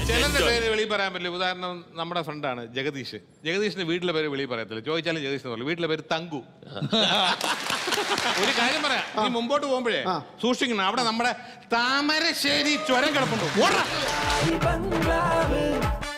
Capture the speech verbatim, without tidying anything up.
ചിലരുടെ പേര് വെളി പറയാൻ പറ്റില്ല. ഉദാഹരണം നമ്മുടെ ഫ്രണ്ടാണ് ജഗദീഷ്. ജഗദീഷിന്റെ വീട്ടിലെ പേര് വെളി പറയത്തില്ല. ചോദിച്ചാലും ജഗദീഷ് എന്ന് പറയും. വീട്ടിലെ പേര് തങ്കു. ഒരു കാര്യം പറയാം, നീ മുമ്പോട്ട് പോകുമ്പോഴേ സൂക്ഷിക്കണം. അവിടെ നമ്മുടെ താമരശ്ശേരി ചുരം കിടപ്പുണ്ടോ.